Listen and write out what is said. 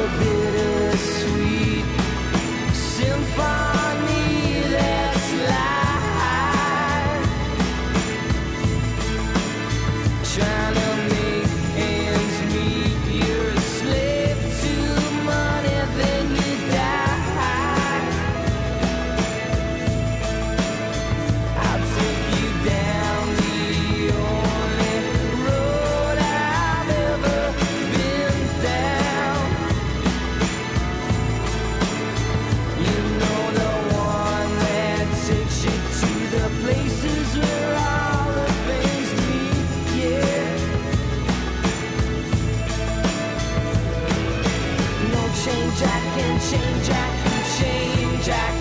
bittersweet symphony that's life. Trying to make ends meet, you're a slave to money, then you die. I'll take you down the only road I've ever been down. You know, the one that takes you to the places where all the things meet, yeah. No change, I can change, I can change, I